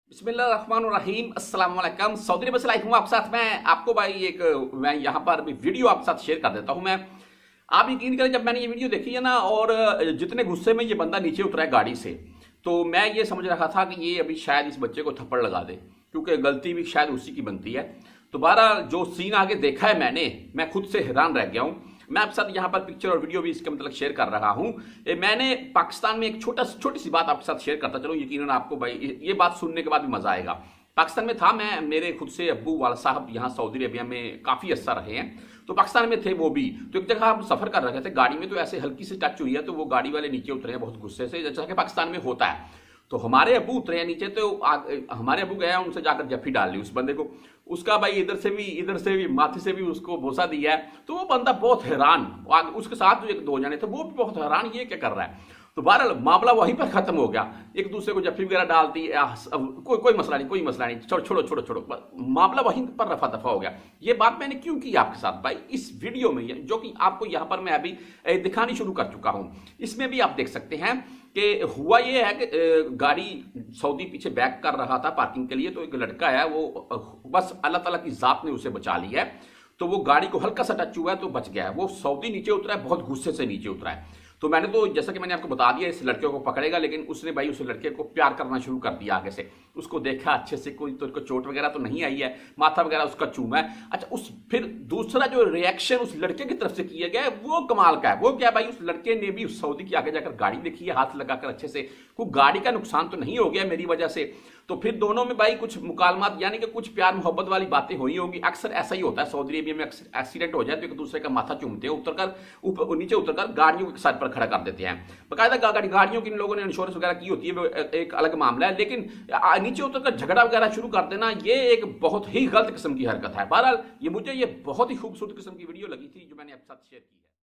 बिस्मिल्लाहिर्रहमानिर्रहीम अस्सलाम वालेकुम। सऊदी अरब से लाइव हूँ आपके साथ। मैं यहाँ पर भी वीडियो आपके साथ शेयर कर देता हूँ। आप यकीन करें, जब मैंने ये वीडियो देखी है ना, और जितने गुस्से में ये बंदा नीचे उतरा है गाड़ी से, तो मैं ये समझ रहा था कि ये अभी शायद इस बच्चे को थप्पड़ लगा दे, क्योंकि गलती भी शायद उसी की बनती है। तो बहरहाल जो सीन आगे देखा है मैं खुद से हैरान रह गया हूँ। मैं आपके साथ यहाँ पर पिक्चर और वीडियो भी इसके मतलब शेयर कर रहा हूँ। मैंने पाकिस्तान में एक छोटी सी बात आपके साथ शेयर करता चलो, यकीनन आपको भाई ये बात सुनने के बाद भी मजा आएगा। पाकिस्तान में था मैं, मेरे खुद से अब्बू वाला साहब यहाँ सऊदी अरेबिया में काफ़ी अर्सा रहे हैं, तो पाकिस्तान में थे वो भी। तो एक जगह हम सफ़र कर रहे थे गाड़ी में, तो ऐसे हल्की से टच हुई है, तो वो गाड़ी वाले नीचे उतरे हैं बहुत गुस्से से, जैसा कि पाकिस्तान में होता है। तो हमारे अब्बू उतरे हैं नीचे, तो हमारे अब्बू गए, उनसे जाकर जफ्फी डाल ली उस बंदे को। उसका भाई इधर से भी माथे से भी उसको बोसा दिया है। तो वो बंदा बहुत हैरान, उसके साथ जो एक दो जने थे वो भी बहुत हैरान, ये क्या कर रहा है। तो बहरहाल मामला वहीं पर खत्म हो गया, एक दूसरे को जफ्फी वगैरह डाल दी, कोई मसला नहीं, छोड़ो, मामला वहीं पर रफा दफा हो गया। ये बात मैंने क्यों की आपके साथ भाई इस वीडियो में, जो कि आपको यहाँ पर मैं अभी दिखानी शुरू कर चुका हूँ। इसमें भी आप देख सकते हैं कि हुआ ये है कि गाड़ी सऊदी पीछे बैक कर रहा था पार्किंग के लिए, तो एक लड़का है, वो बस अल्लाह ताला की जात ने उसे बचा लिया है। तो वो गाड़ी को हल्का सा टच हुआ है तो बच गया है। वो सऊदी नीचे उतरा है, बहुत गुस्से से नीचे उतरा है। तो मैंने तो जैसा कि मैंने आपको बता दिया, इस लड़के को पकड़ेगा, लेकिन उसने भाई उस लड़के को प्यार करना शुरू कर दिया आगे से। उसको देखा अच्छे से, कोई तो चोट वगैरह तो नहीं आई है, माथा वगैरह उसका चूमा है। अच्छा, फिर दूसरा जो रिएक्शन उस लड़के की तरफ से किया गया है वो कमाल का है। वो क्या भाई, उस लड़के ने भी उस सऊदी के आगे जाकर गाड़ी देखी है, हाथ लगाकर अच्छे से, कोई गाड़ी का नुकसान तो नहीं हो गया मेरी वजह से। तो फिर दोनों में भाई कुछ मुकालमात, यानी कि कुछ प्यार मोहब्बत वाली बातें हुई होंगी। अक्सर ऐसा ही होता है सऊदी अरेबिया में, अक्सर एक्सीडेंट हो जाए तो एक दूसरे का माथा चूमते हैं, नीचे उतरकर गाड़ियों के सर पर खड़ा कर देते हैं। बकायदा गाड़ियों की इन लोगों ने इंश्योरेंस वगैरह की होती है, वो एक अलग मामला है, लेकिन नीचे उतरकर झगड़ा वगैरह शुरू कर देना, ये एक बहुत ही गलत किस्म की हरकत है। बहरहाल मुझे ये बहुत ही खूबसूरत किस्म की वीडियो लगी थी जो मैंने आपके साथ शेयर की।